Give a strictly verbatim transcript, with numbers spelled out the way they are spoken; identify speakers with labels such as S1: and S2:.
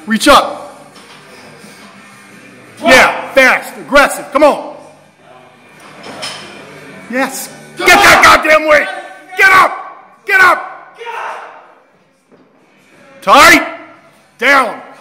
S1: Reach up. Yeah, fast, aggressive. Come on. Yes. Get that goddamn weight. Get up. Get up. Tight. Down.